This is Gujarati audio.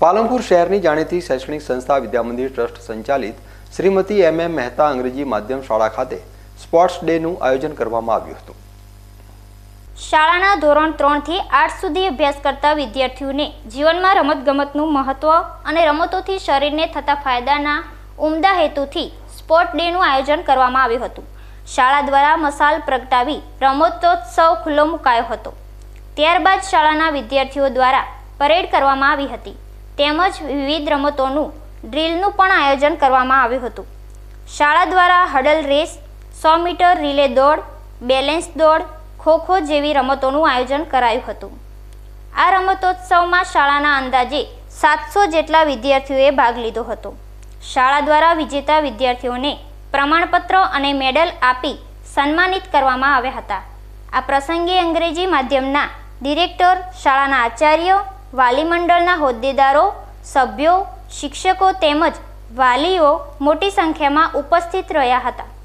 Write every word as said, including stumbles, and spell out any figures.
પાલનપુર શહેરની જાણીતી શૈક્ષણિક સંસ્થા વિદ્યામંદિર ટ્રસ્ટ સંચાલિત શ્રીમતી એમ એમ મહેતા અંગ્રેજી માધ્યમ શાળા ખાતે સ્પોર્ટ્સ ડેનું આયોજન કરવામાં આવ્યું હતું। શાળાના ધોરણ ત્રણ થી આઠ સુધી અભ્યાસ કરતા વિદ્યાર્થીઓને જીવનમાં રમતગમતનું મહત્વ અને રમતોથી શરીરને થતા ફાયદાના ઉમદા હેતુથી સ્પોર્ટ ડેનું આયોજન કરવામાં આવ્યું હતું। શાળા દ્વારા મશાલ પ્રગટાવી રમતોત્સવ ખુલ્લો મુકાયો હતો। ત્યારબાદ શાળાના વિદ્યાર્થીઓ દ્વારા પરેડ કરવામાં આવી હતી તેમજ વિવિધ રમતોનું ડ્રીલનું પણ આયોજન કરવામાં આવ્યું હતું। શાળા દ્વારા હડલ રેસ, સો મીટર રિલે દોડ, બેલેન્સ દોડ, ખોખો જેવી રમતોનું આયોજન કરાયું હતું। આ રમતોત્સવમાં શાળાના અંદાજે સાતસો જેટલા વિદ્યાર્થીઓએ ભાગ લીધો હતો। શાળા દ્વારા વિજેતા વિદ્યાર્થીઓને પ્રમાણપત્ર અને મેડલ આપી સન્માનિત કરવામાં આવ્યા હતા। આ પ્રસંગે અંગ્રેજી માધ્યમના ડિરેક્ટર, શાળાના આચાર્ય, વાલી મંડળના હોદ્દેદારો, સભ્યો, શિક્ષકો તેમજ વાલીઓ મોટી સંખ્યામાં ઉપસ્થિત રહ્યા હતા।